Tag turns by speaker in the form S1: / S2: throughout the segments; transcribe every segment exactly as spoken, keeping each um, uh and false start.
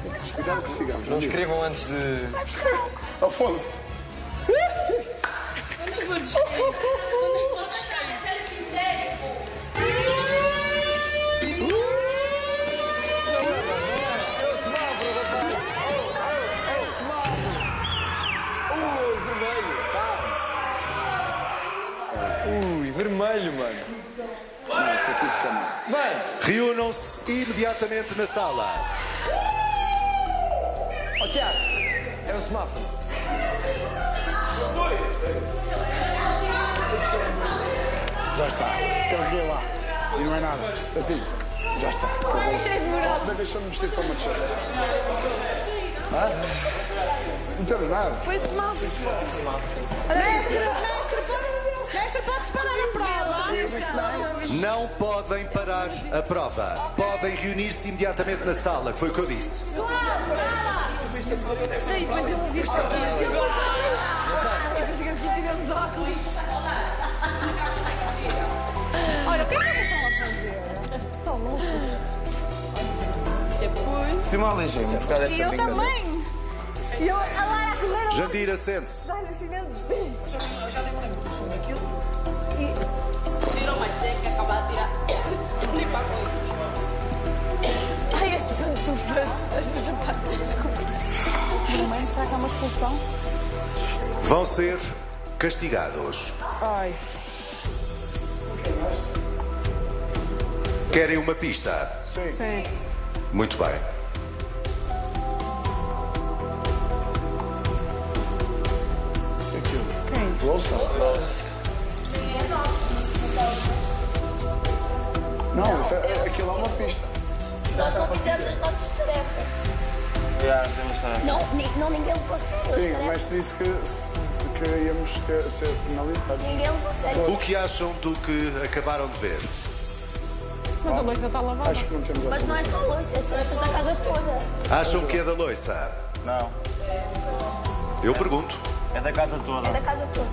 S1: Mas cuidado que sigamos.
S2: Não escrevam antes de...
S1: Vai buscar álcool. Afonso.
S3: Onde é que vou buscar isso? Onde é que posso buscar isso? Era critério, pô.
S2: Ui, vermelho, mano.
S1: Não, isto aqui fica mal.
S2: Mano!
S4: Reúnam-se imediatamente na sala.
S2: Ó, Tiago, é o semáforo.
S1: Já está. Carreguei lá. E não é nada. Assim. Já está.
S3: Cheio de moral.
S1: Deixa-me vestir só uma t-shirt. Ah? Não temos nada.
S3: Foi semáforo.
S5: Mestre, mestre, pode-se mestre, pode parar a prova?
S4: Não podem parar a prova. Podem reunir-se imediatamente na sala, que foi o que eu disse.
S3: Sim, depois eu ouvi isto aqui. Depois chegamos aqui tirando de óculos.
S5: Olha, o que é que vocês estão a fazer? Estão loucos.
S3: Isto é por...
S2: Se mal ligeiro, por causa
S5: E
S2: desta
S5: eu
S2: brincadeira.
S5: também. E eu a lá a correr.
S4: Jandira, sente-se.
S5: Ai, chinês.
S6: Eu já nem me lembro do som daquilo.
S3: Tiram mais, tem que acabar de tirar. Limpar com isso. Ai, as pantufas. As sapatos, desculpa.
S5: Mamãe, será que há uma expulsão?
S4: Vão ser castigados.
S5: Ai.
S4: Querem uma pista?
S5: Sim.
S4: Muito bem.
S5: Quem?
S1: Louça? Não, isso é, aquilo é uma pista.
S7: Nós não fizemos as nossas tarefas.
S2: Já, temos tarefas.
S7: Não, ni- não ninguém levou a sério as
S1: Sim,
S7: tarefas.
S1: mas disse que, que íamos ter, ser penalizados.
S7: Ninguém levou a sério.
S4: O que acham do que acabaram de ver?
S5: Mas a louça está lavada.
S1: Acho que não temos a
S7: Mas não é só luz, é as tarefas da casa toda.
S4: Acham que é da loiça?
S2: Não,
S4: Eu pergunto.
S2: é da casa toda.
S7: É da casa toda.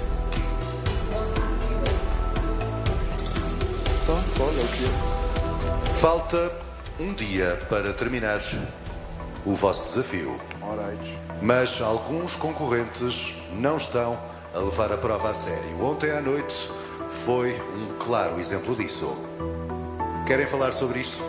S1: Pronto, olha o que é.
S4: Falta um dia para terminar o vosso desafio.
S1: Alright.
S4: Mas alguns concorrentes não estão a levar a prova a sério. Ontem à noite foi um claro exemplo disso. Querem falar sobre isto?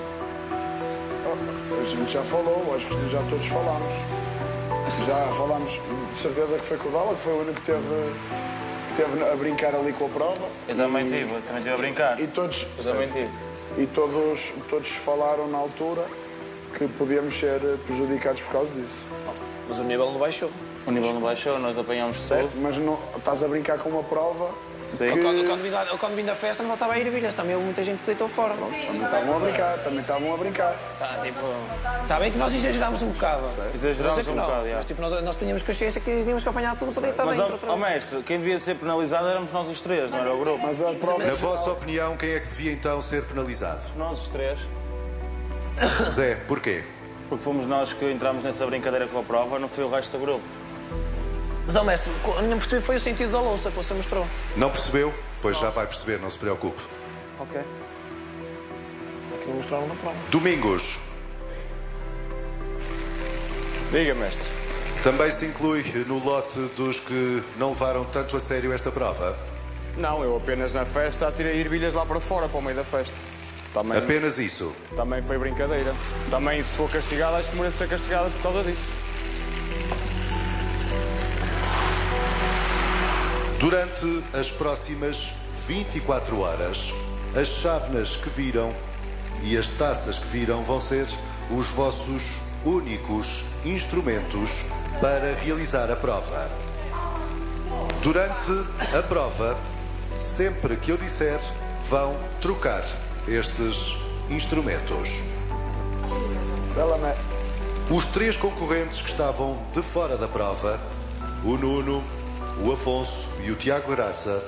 S1: A gente já falou, acho que já todos falámos. Já falámos, de certeza que foi com o Dala, que foi o único que teve, teve a brincar ali com a prova.
S2: Eu também tive, eu também tive a brincar.
S1: E todos,
S2: Eu também tive.
S1: e todos, todos falaram na altura que podíamos ser prejudicados por causa disso.
S6: Mas o nível não baixou.
S2: O nível não baixou, nós apanhámos
S1: Certo?
S2: tudo.
S1: Mas não, estás a brincar com uma prova
S2: Sim.
S1: que...
S6: Quando, quando, vim da, quando vim da festa não voltava a ir a bilhas. Também houve muita gente que deitou fora.
S1: Também estavam a brincar, também estavam a brincar.
S6: Tá, tipo, tá bem que nós exagerámos um bocado.
S2: Exagerámos
S6: Não sei que
S2: um
S6: não,
S2: bocado, já.
S6: Mas tipo, nós, nós tínhamos consciência que tínhamos que apanhar tudo para deitar
S2: Mas,
S6: dentro.
S2: ó,
S6: outra
S2: ó,
S6: vez.
S2: mestre, quem devia ser penalizado éramos nós os três, não era o grupo.
S1: Mas a prova...
S4: Na vossa opinião, quem é que devia então ser penalizado?
S2: Nós os três.
S4: Zé, porquê?
S2: Porque fomos nós que entramos nessa brincadeira com a prova, não foi o resto do grupo.
S6: Mas, ó mestre, eu não percebi foi o sentido da louça que você mostrou.
S4: Não percebeu? Pois já vai perceber, não se preocupe.
S6: Ok. Aquilo mostraram na prova.
S4: Domingos.
S2: Diga, mestre.
S4: Também se inclui no lote dos que não levaram tanto a sério esta prova?
S8: Não, eu apenas na festa atirei ervilhas lá para fora, para o meio da festa. Também,
S4: Apenas isso.
S8: também foi brincadeira. Também, se for castigado, acho que mereço ser castigado por causa disso.
S4: Durante as próximas vinte e quatro horas, as chávenas que viram e as taças que viram vão ser os vossos únicos instrumentos para realizar a prova. Durante a prova, sempre que eu disser, vão trocar estes instrumentos. Os três concorrentes que estavam de fora da prova, o Nuno, o Afonso e o Tiago Graça,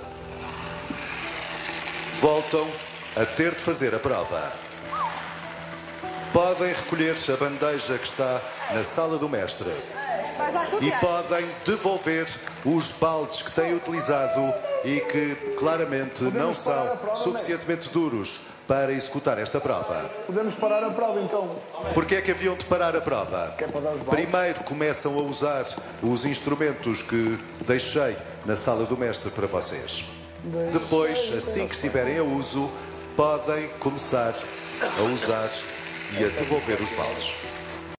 S4: voltam a ter de fazer a prova. Podem recolher a bandeja que está na sala do mestre
S5: Vais lá tudo
S4: e
S5: bem.
S4: podem devolver os baldes que têm utilizado e que claramente não são suficientemente duros para executar esta prova.
S1: Podemos parar a prova, então.
S4: Porquê é que haviam de parar a prova?
S1: Que é para dar os baldes.
S4: Primeiro começam a usar os instrumentos que deixei na sala do mestre para vocês. Depois, assim que estiverem a uso, podem começar a usar e a devolver os baldes.